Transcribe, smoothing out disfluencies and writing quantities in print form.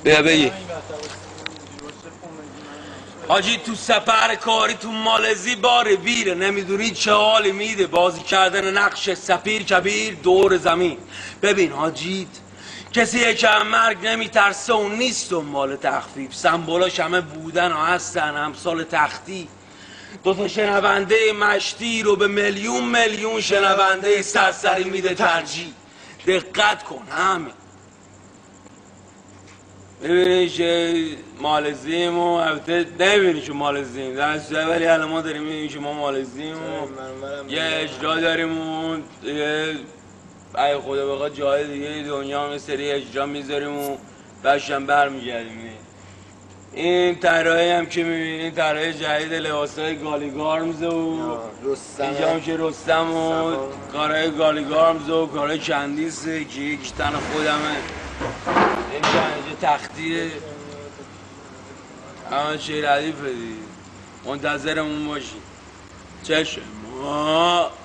بگی حاجی تو سفر کاری تو مالزی بار ویره، نمیدونی چه حالی میده بازی کردن نقش سفیر کبیر دور زمین. ببین حاجیت کسی یکم مرگ نمیترسه و نیست دنبال تخفیف، سمبولاش همه بودن و هستن امثال تختی. دوتا شنونده مشتی رو به میلیون میلیون شنونده سرسری میده ترجیح. دقت کن همین. ببینی که مالزیم و البته نمیبینی که مالزیم درسته، ولی الان ما داریم میبینیم که ما مالزیم و یه اجرا داریم و یه ای خدا بخواد جای دیگه دنیا هم سری اجرا میذاریم و بعدشم برمیگردیم. این طراحی هم که میبینین طراحی جدید لباسای گالیگارمز و اینجا هم که رستم و کارهای گالیگارمز و کارهای کندیسه که یک تن خودمه. اینجا تختیه همه چه ردیفه دیگه، منتظرمون باشی. چشم